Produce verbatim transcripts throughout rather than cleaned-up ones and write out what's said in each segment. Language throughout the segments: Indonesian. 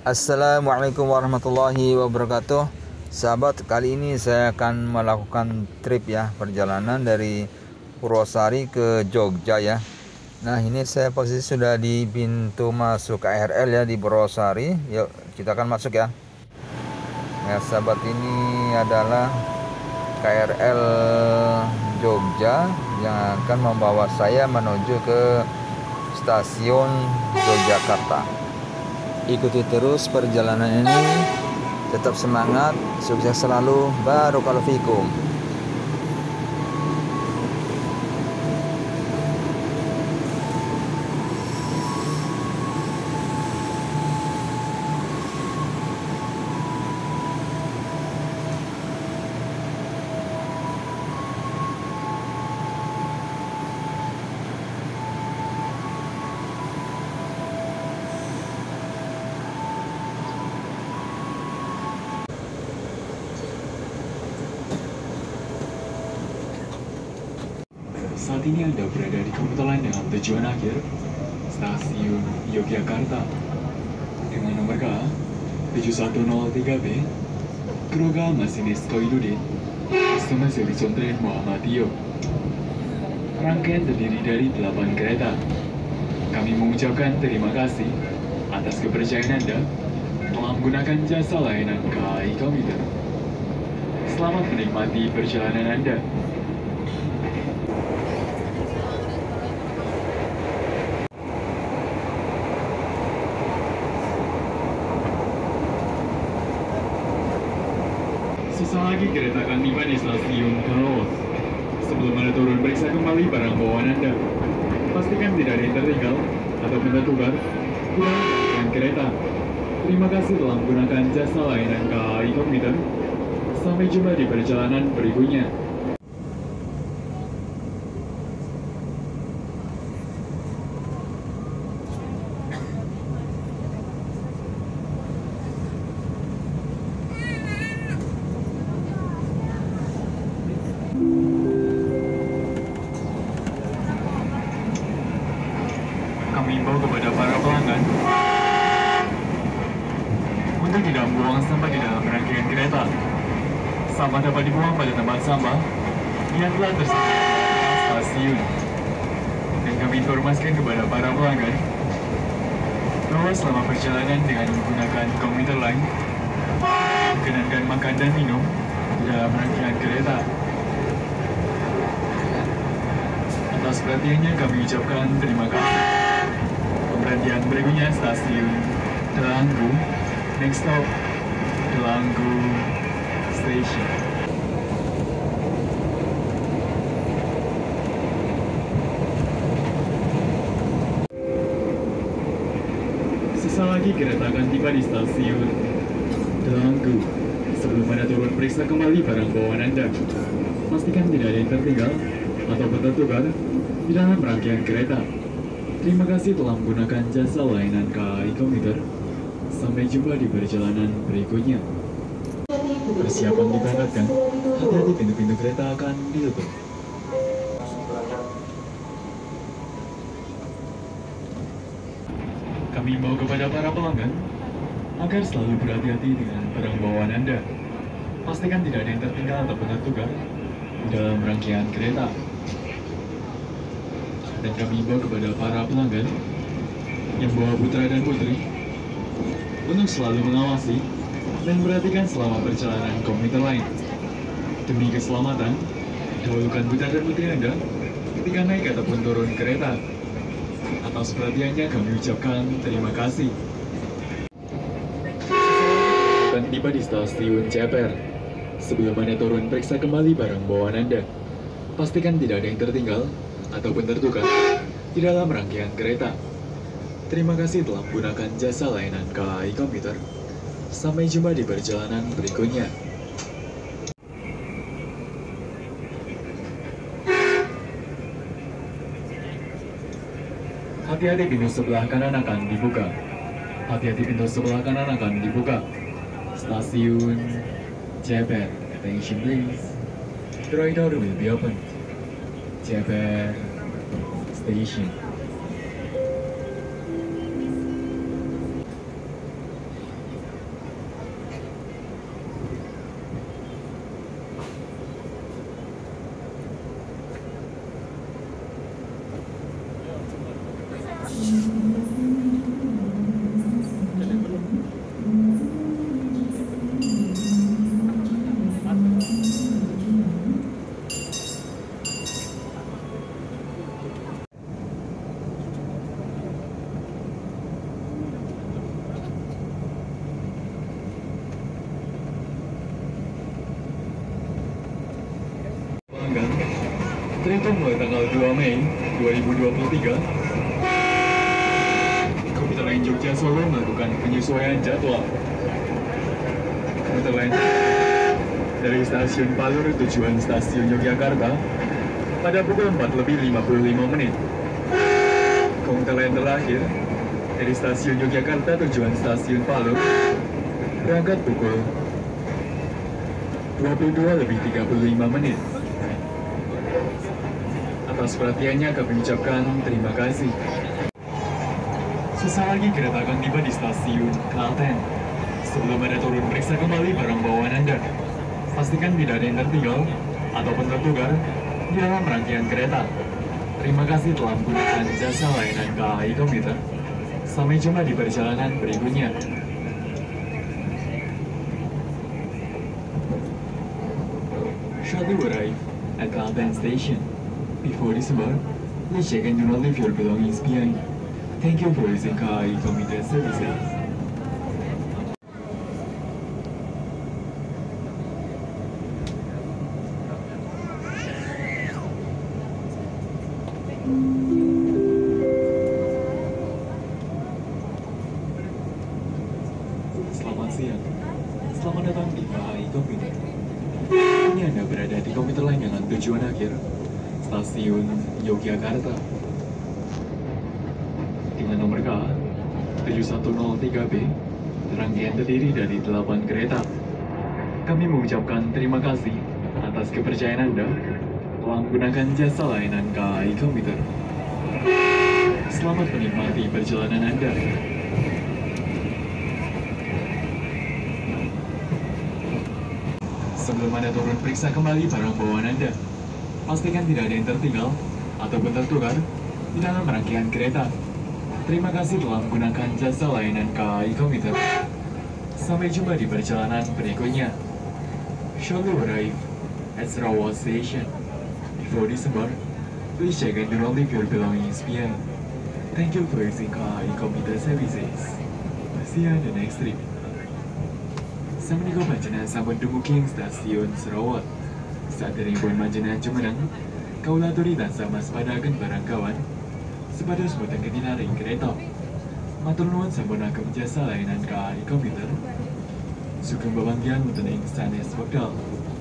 Assalamualaikum warahmatullahi wabarakatuh. Sahabat, kali ini saya akan melakukan trip ya, perjalanan dari Purwosari ke Jogja ya. Nah, ini saya posisi sudah di pintu masuk K R L ya di Purwosari. Yuk, kita akan masuk ya. Ya, sahabat, ini adalah K R L Jogja yang akan membawa saya menuju ke stasiun Yogyakarta. Ikuti terus perjalanan ini, tetap semangat, sukses selalu, barakallahu fikum. Saat ini Anda berada di komuter lain dengan tujuan akhir stasiun Yogyakarta dengan nomor K tujuh satu nol tiga B. Keruga Masinis Koirudin, Sumasi Sontren Muhammadiyah. Rangkaian terdiri dari delapan kereta. Kami mengucapkan terima kasih atas kepercayaan Anda telah menggunakan jasa layanan K A I Komuter. Selamat menikmati perjalanan Anda. Sesaat lagi kereta akan tiba di stasiun Karos. Sebelum Anda turun, periksa kembali barang bawaan Anda. Pastikan tidak ada yang tertinggal ataupun tertukar di dalam kereta. Terima kasih telah menggunakan jasa layanan K A I Komuter. Sampai jumpa di perjalanan berikutnya. Kami himbau kepada para pelanggan untuk tidak membuang sampah di dalam rangkaian kereta. Sampah dapat dibuang pada tempat sampah yang telah tersedia di stasiun. Dan kami informasikan kepada para pelanggan bahwa selama perjalanan dengan menggunakan komuter lain, dikenankan makan dan minum di dalam rangkaian kereta. Atas perhatiannya kami ucapkan terima kasih. Perhatian berikutnya stasiun Delanggu. Next stop Delanggu Station. Sesaat lagi kereta akan tiba di stasiun Delanggu. Sebelum Anda turun, periksa kembali barang bawaan Anda. Pastikan tidak ada yang tertinggal atau tertukar di dalam rangkaian kereta. Terima kasih telah menggunakan jasa layanan K A I Komuter. Sampai jumpa di perjalanan berikutnya. Persiapan diberangkatkan. Hati-hati, pintu-pintu kereta akan ditutup. Kami himbau kepada para pelanggan agar selalu berhati-hati dengan barang bawaan Anda. Pastikan tidak ada yang tertinggal ataupun tertukar di dalam rangkaian kereta. Dan kami himbau kepada para pelanggan yang bawa putra dan putri untuk selalu mengawasi dan perhatikan selama perjalanan komuter lain. Demi keselamatan, dahulukan putra dan putri Anda ketika naik ataupun turun kereta. Atas perhatiannya kami ucapkan terima kasih. Dan tiba di stasiun Ceper. Sebelum Anda turun, periksa kembali barang bawaan Anda. Pastikan tidak ada yang tertinggal ataupun tertukar di dalam rangkaian kereta. Terima kasih telah menggunakan jasa layanan K A I Komuter. Sampai jumpa di perjalanan berikutnya. Hati-hati, pintu sebelah kanan akan dibuka. Hati-hati, pintu sebelah kanan akan dibuka. Stasiun Ceper. Attention please. The right door will be open. Ceper Station. Terhitung mulai tanggal dua Mei dua ribu dua puluh tiga, Komuter Lain Jogja Solo melakukan penyesuaian jadwal. Komuter Lain dari stasiun Palur tujuan stasiun Yogyakarta pada pukul empat lebih lima puluh lima menit. Komuter Lain terakhir dari stasiun Yogyakarta tujuan stasiun Palur berangkat pukul dua puluh dua lebih tiga puluh lima menit. Atas perhatiannya kami ucapkan terima kasih. Sesaat lagi kereta akan tiba di stasiun Klaten. Sebelum Anda turun, periksa kembali barang bawaan Anda. Pastikan tidak ada yang tertinggal ataupun tertukar di dalam rangkaian kereta. Terima kasih telah menggunakan jasa layanan K A I Komuter. Sampai jumpa di perjalanan berikutnya. Shortly arrive at Klaten Station. Before disembark, please check and do not leave your belongings behind. Thank you for using K A I Komuter services. Selamat siang. Selamat datang di K A I Komuter. Ini Anda berada di komuter lain dengan tujuan akhir stasiun Yogyakarta dengan nomor K A tujuh satu nol tiga B. Rangkaian terdiri dari delapan kereta. Kami mengucapkan terima kasih atas kepercayaan Anda telah menggunakan jasa layanan K A I Komuter. Selamat menikmati perjalanan Anda. Sebelum Anda turun, periksa kembali barang bawaan Anda. Pastikan tidak ada yang tertinggal ataupun tertukar di dalam rangkaian kereta. Terima kasih telah menggunakan jasa layanan K A I Komuter. Sampai jumpa di perjalanan berikutnya. Shortly arrive at Sarawak Station. Before disembark, please check and do not leave your belongings behind. Thank you for using K A I Komuter services. See you on the next trip. Sampun panjenengan sampun dumugi ing stasiun Sarawak. Saderengipun panjenengan jumeneng, kawula aturi tansah waspadaken barang kawan supados boten ketilaring kereta. Matur nuwun sampun agem jasa layanan K A I Komuter. Sugeng bebangkian wonten ing sanes wekdal.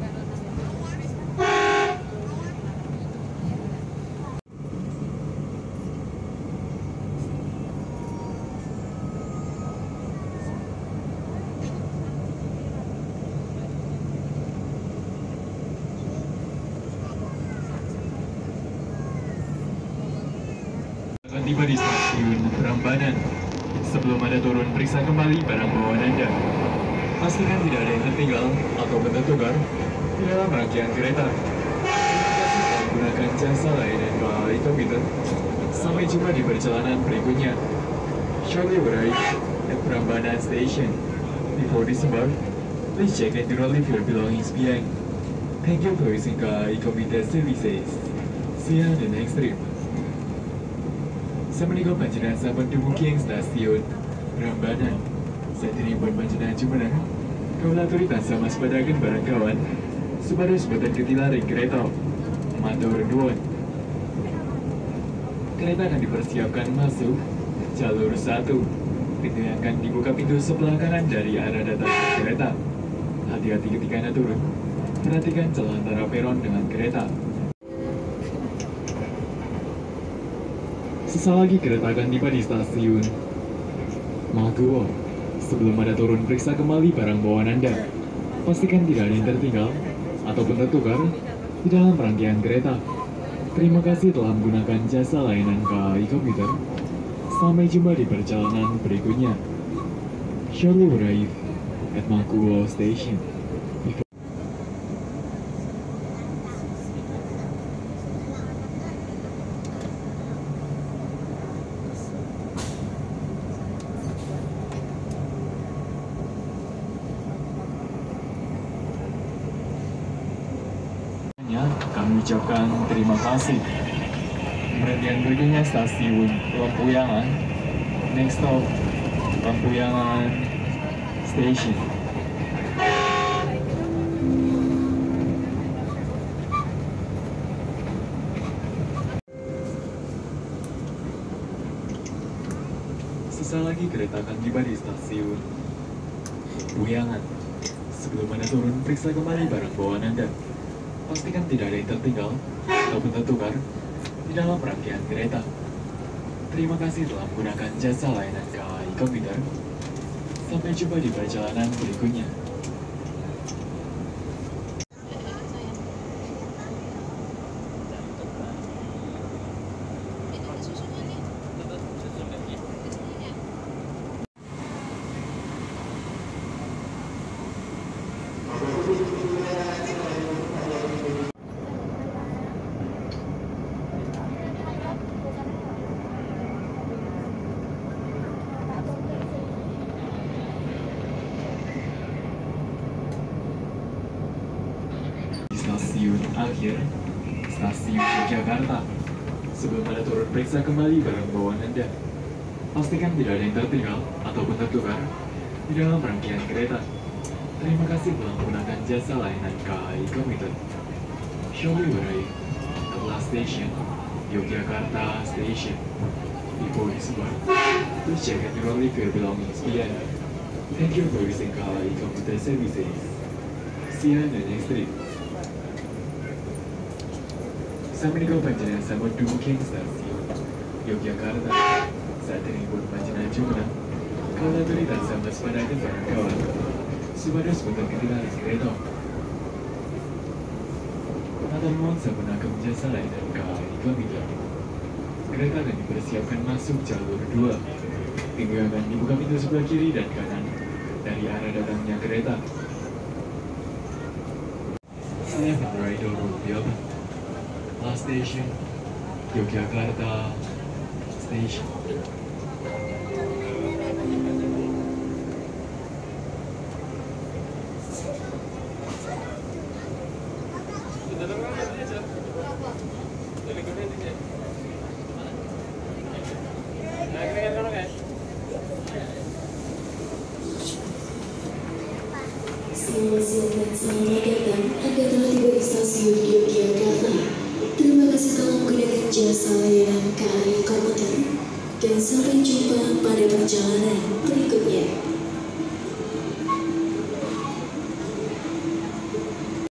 Tiba di stasiun Prambanan. Sebelum Anda turun, periksa kembali barang bawaan Anda. Pastikan tidak ada yang tertinggal atau tertukar di dalam rangkaian kereta. Terima kasih telah menggunakan jasa layanan K A I Komuter. Sampai jumpa di perjalanan berikutnya. Shortly arrive at Prambanan Station. Before disembark, please check and do not leave your belongings behind. Thank you for using K A I Komuter services. See you on the next trip. Sampun panjenengan sampun dumugi ing stasiun Prambanan. Saderengipun panjenengan jumeneng, kawula aturi tansah waspadaken barang kawan supados boten ketilaring kereta. Matur nuwun. Kereta akan dipersiapkan masuk jalur satu. Pintu yang akan dibuka pintu sebelah kanan dari arah datang kereta. Hati-hati ketika Anda turun. Perhatikan celah antara peron dengan kereta. Sesaat lagi kereta akan tiba di stasiun Maguwo. Sebelum Anda turun, periksa kembali barang bawaan Anda. Pastikan tidak ada yang tertinggal ataupun tertukar di dalam rangkaian kereta. Terima kasih telah menggunakan jasa layanan K A I Komuter. Sampai jumpa di perjalanan berikutnya. Shortly arrive at Maguwo Station. Kami ucapkan terima kasih. Kemudian berikutnya stasiun Lempuyangan. Next stop, Lempuyangan Station. Sebentar lagi kereta akan tiba di stasiun Buyangan. Sebelum Anda turun, periksa kembali barang bawaan Anda. Pastikan tidak ada yang tertinggal ataupun tertukar di dalam rangkaian kereta. Terima kasih telah menggunakan jasa layanan K A I Komuter. Sampai jumpa di perjalanan berikutnya. Stasiun akhir, Stasiun Yogyakarta. Sebelum Anda turun, periksa kembali barang bawaan Anda. Pastikan tidak ada yang tertinggal ataupun tertukar di dalam rangkaian kereta. Terima kasih telah menggunakan jasa layanan K A I Komuter. Shortly we arrive at last station, Yogyakarta Station. Before disembark, please check and thoroughly your belongings behind. Thank you for using K A I Komuter services. See you on the next trip. Sampai di panjenengan sama Duking Stasiun Yogyakarta. Saat ini pun panjenengan jumlah kalau tulisan sama sepadakan barang kawan supados sebentar ketinggalan kereta. Matur nuwun sampun jasa layanan K A I Komuter. Kereta akan dipersiapkan masuk jalur dua. Pintu akan dibuka pintu sebelah kiri dan kanan dari arah datangnya kereta. Eleven right door will be open. Last station, Yogyakarta Station. Selamat siang dan selamat datang. Anda telah tiba di stasiun Yogyakarta. Terima kasih telah menggunakan jasa layanan K A I Komuter. Dan sampai jumpa pada perjalanan berikutnya.